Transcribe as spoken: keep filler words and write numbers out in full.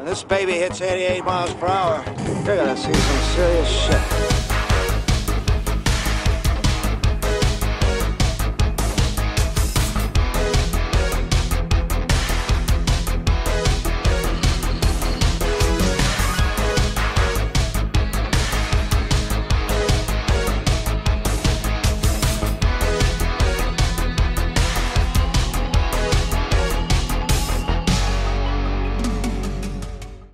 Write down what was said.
this baby hits eighty-eight miles per hour, you're gonna see some serious shit.